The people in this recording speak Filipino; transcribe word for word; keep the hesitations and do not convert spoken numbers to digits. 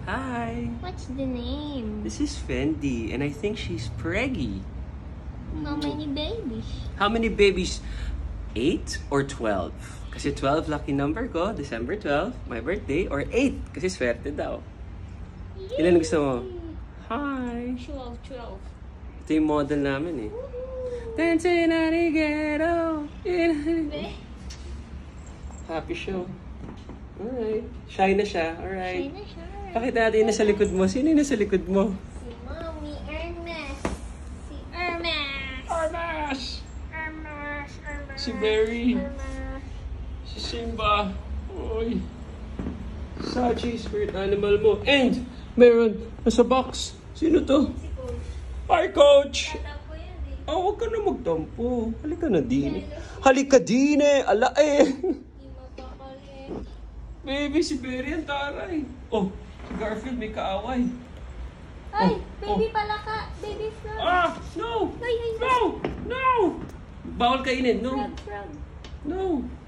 Hi. What's the name? This is Fendi, and I think she's preggy. How many babies? How many babies? Eight or twelve? Kasi twelve lucky number ko, December twelfth, my birthday, or eight, kasi swerte daw. Ilan gusto mo? Hi. twelve, twelve. Ito yung model namin eh. Dancing at the ghetto. Happy show. Alright. Shy na siya. Alright. Shy na siya. Pakita natin yung nasa likod mo. Sino yung nasa likod mo? Si Mommy Hermes. Si Hermes. Hermes! Hermes. Hermes. Si Berry. Hermes. Si Simba. Oy. Sachi, spirit animal mo. And, meron, nasa box. Sino to? Si Coach. Hi, Coach! Tatampo yan eh. Oh, huwag ka na magtampo. Halika na din. Halika din eh. Ala eh. Hindi mapakalit. Baby, si Berry ang taray. Oh, si Garfield may kaaway. Ay, Oh, baby pala ka. Baby frog. Ah! No! Ay, ay, No! No! Bawal kainin, no? Frog, frog. No!